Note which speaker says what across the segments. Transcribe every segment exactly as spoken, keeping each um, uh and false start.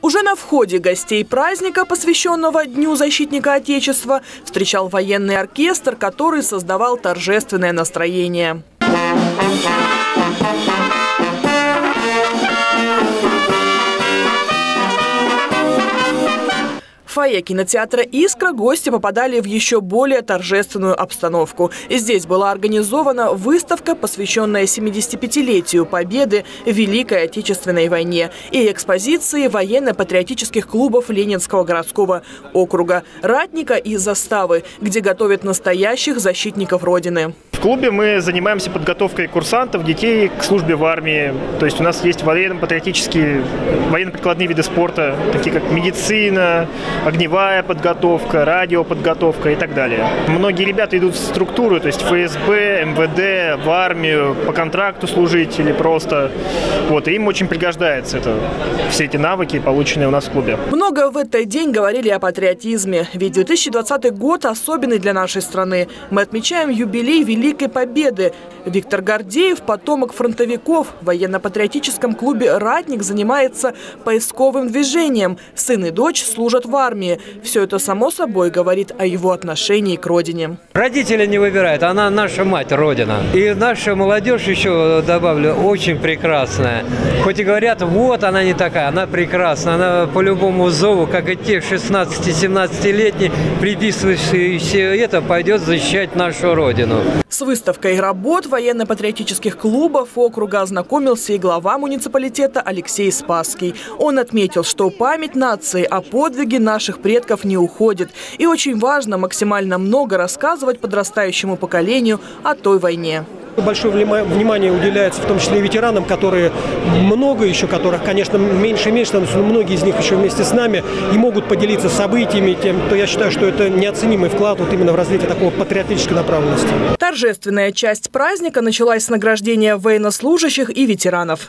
Speaker 1: Уже на входе гостей праздника, посвященного Дню защитника Отечества, встречал военный оркестр, который создавал торжественное настроение. В фойе кинотеатра «Искра» гости попадали в еще более торжественную обстановку. Здесь была организована выставка, посвященная семидесятипятилетию Победы в Великой Отечественной войне, и экспозиции военно-патриотических клубов Ленинского городского округа, Ратника и Заставы, где готовят настоящих защитников Родины.
Speaker 2: В клубе мы занимаемся подготовкой курсантов, детей к службе в армии. То есть у нас есть военно-патриотические, военно-прикладные виды спорта, такие как медицина, огневая подготовка, радиоподготовка и так далее. Многие ребята идут в структуру, то есть эф эс бэ, эм вэ дэ, в армию, по контракту служить или просто. Вот, и им очень пригождается это, все эти навыки, полученные у нас в клубе.
Speaker 1: Много в этот день говорили о патриотизме, ведь две тысячи двадцатый год особенный для нашей страны. Мы отмечаем юбилей Великой Победы. Виктор Гордеев, потомок фронтовиков, в военно-патриотическом клубе «Ратник» занимается поисковым движением. Сын и дочь служат в армии. Все это, само собой, говорит о его отношении к родине.
Speaker 3: Родители не выбирают, она наша мать, Родина. И наша молодежь, еще добавлю, очень прекрасная. Хоть и говорят, вот она не такая, она прекрасна. Она по любому зову, как и те шестнадцати-семнадцатилетние, приписывающие это, пойдет защищать нашу Родину.
Speaker 1: С выставкой работ военно-патриотических клубов округа ознакомился и глава муниципалитета Алексей Спасский. Он отметил, что память нации о подвиге наших предков не уходит. И очень важно максимально много рассказывать подрастающему поколению о той войне.
Speaker 4: Большое внимание уделяется в том числе и ветеранам, которые много еще, которых, конечно, меньше и меньше, но многие из них еще вместе с нами и могут поделиться событиями, тем, то я считаю, что это неоценимый вклад вот именно в развитие такого патриотической направленности.
Speaker 1: Торжественная часть праздника началась с награждения военнослужащих и ветеранов.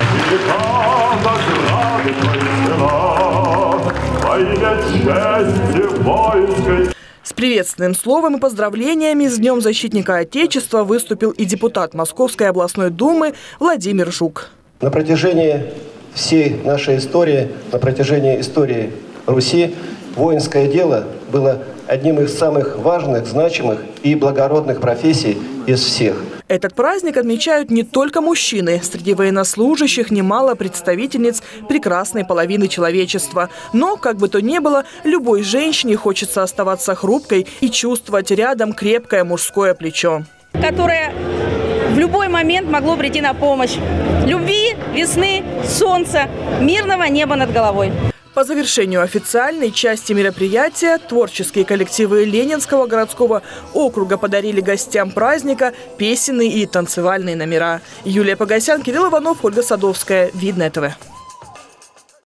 Speaker 1: С приветственным словом и поздравлениями с Днем защитника Отечества выступил и депутат Московской областной думы Владимир Жук.
Speaker 5: На протяжении всей нашей истории, на протяжении истории Руси, воинское дело было одним из самых важных, значимых и благородных профессий из всех.
Speaker 1: Этот праздник отмечают не только мужчины. Среди военнослужащих немало представительниц прекрасной половины человечества. Но, как бы то ни было, любой женщине хочется оставаться хрупкой и чувствовать рядом крепкое мужское плечо,
Speaker 6: которое в любой момент могло прийти на помощь. Любви, весны, солнца, мирного неба над головой.
Speaker 1: По завершению официальной части мероприятия творческие коллективы Ленинского городского округа подарили гостям праздника песенные и танцевальные номера. Юлия Погосян, Кирилл Иванов, Ольга Садовская. Видное ТВ.